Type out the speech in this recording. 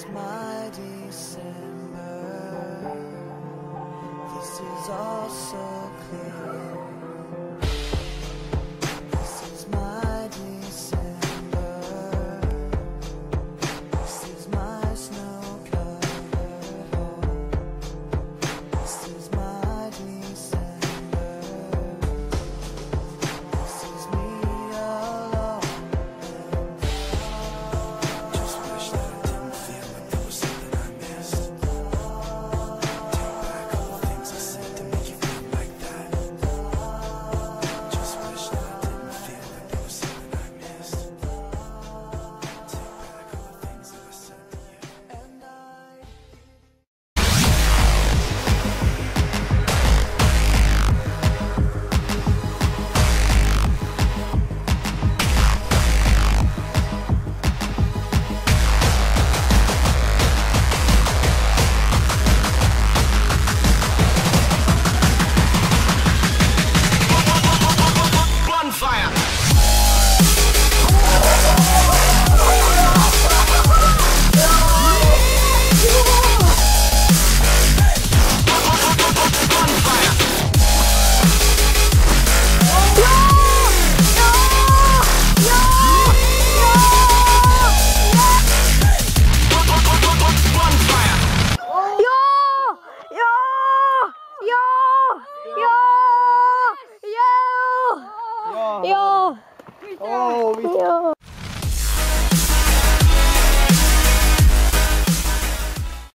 my December. This is all so clear. This is my December. This is my snow-covered home. This is my December. This is me alone. Just wish that I didn't feel like there was something I missed. Take back all the things I said to make you feel like that. Just wish that I didn't feel like there was something I missed. Take back all the things that I said to you. And Bonfire! Joo!